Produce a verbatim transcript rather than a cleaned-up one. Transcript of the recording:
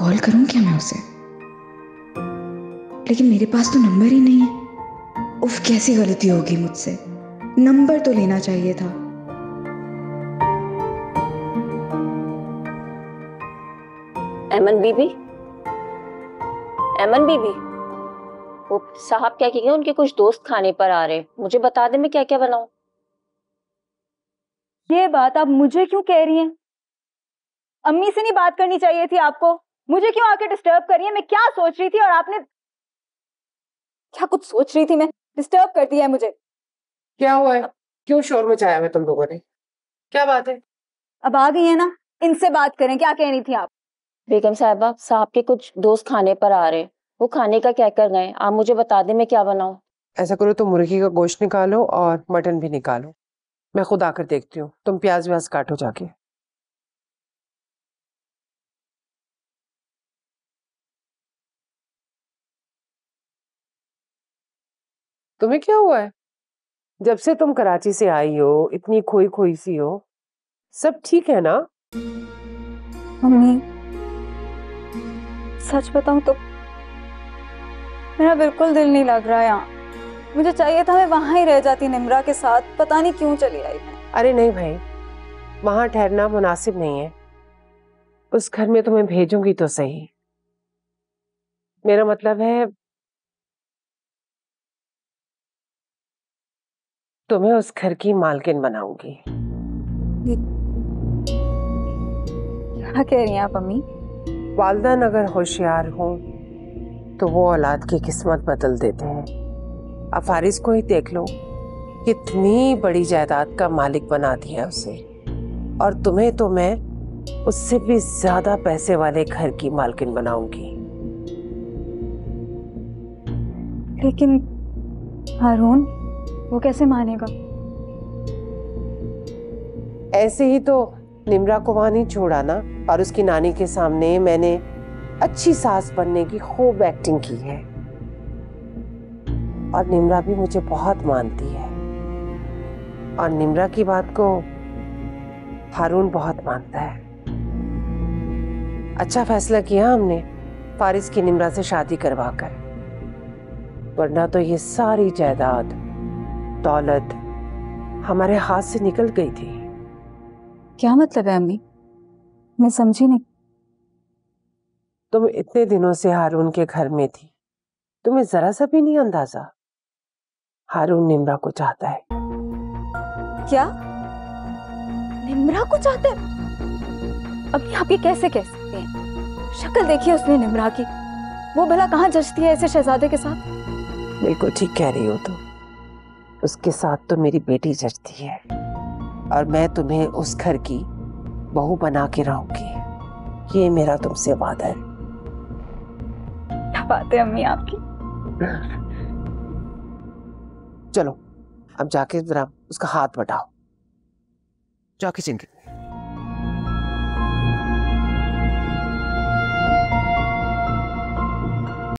Call करूं क्या मैं उसे? लेकिन मेरे पास तो नंबर ही नहीं है। उफ, कैसी गलती होगी मुझसे। नंबर तो लेना चाहिए था। एमन बीबी, एमन बीबी, वो साहब क्या कहेंगे, उनके कुछ दोस्त खाने पर आ रहे, मुझे बता दे मैं क्या क्या बनाऊं। ये बात आप मुझे क्यों कह रही हैं? अम्मी से नहीं बात करनी चाहिए थी आपको? मुझे क्यों आके डिस्टर्ब कर रही है? मैं क्या सोच रही थी और आपने क्या कुछ सोच रही थी? मैं डिस्टर्ब कर दिया है मुझे। क्या हुआ है? क्यों शोर मचाया है तुम लोगों ने? क्या बात है? अब आ गई है ना, इनसे बात करें। क्या कह रही थी आप? बेगम साहबा, साहब के कुछ दोस्त खाने पर आ रहे, वो खाने का क्या कर गए, आप मुझे बता दे मैं क्या बनाऊं। ऐसा करो, तुम मुर्गी का गोश्त निकालो और मटन भी निकालो। मैं खुद आकर देखती हूँ। तुम प्याज व्याज काटो जाके। तुम्हें क्या हुआ है? जब से तुम कराची से आई हो इतनी खोई खोई सी हो। सब ठीक है ना? मम्मी, सच बताऊं तो मेरा बिल्कुल दिल नहीं लग रहा यहाँ। मुझे चाहिए था मैं वहां ही रह जाती निम्रा के साथ। पता नहीं क्यों चली आई मैं। अरे नहीं भाई, वहां ठहरना मुनासिब नहीं है। उस घर में तुम्हें भेजूंगी तो सही। मेरा मतलब है तुम्हें उस घर की मालकिन बनाऊंगी। क्या कह रही हैं आप अम्मी? वालदान अगर होशियार हो तो वो औलाद की किस्मत बदल देते हैं। अब फारिस को ही देख लो, कितनी बड़ी जायदाद का मालिक बना दिया उसे। और तुम्हें तो मैं उससे भी ज्यादा पैसे वाले घर की मालकिन बनाऊंगी। लेकिन हारून, वो कैसे मानेगा? ऐसे ही तो निम्रा को वहां नहीं छोड़ा ना। और उसकी नानी के सामने मैंने अच्छी सास बनने की खूब एक्टिंग की है। और निम्रा भी मुझे बहुत मानती है। और निम्रा की बात को हारून बहुत मानता है। अच्छा फैसला किया हमने फारिस की निम्रा से शादी करवाकर, वरना तो ये सारी जायदाद दौलत हमारे हाथ से निकल गई थी। क्या मतलब है अम्मी? मैं समझी नहीं। तुम इतने दिनों से हारून के घर में थी, तुम्हें जरा सा भी नहीं अंदाजा? हारून निम्रा को चाहता है। क्या निम्रा को चाहते हैं? अभी आप ये कैसे कह सकते हैं? शक्ल देखिए उसने निम्रा की। वो भला कहाँ जचती है ऐसे शहजादे के साथ? बिल्कुल ठीक कह रही हो तुम। उसके साथ तो मेरी बेटी जचती है। और मैं तुम्हें उस घर की बहू बना के रहूंगी, ये मेरा तुमसे वादा है। क्या बात है अम्मी आपकी। चलो अब जाके जरा उसका हाथ बटाओ। जाके चिंके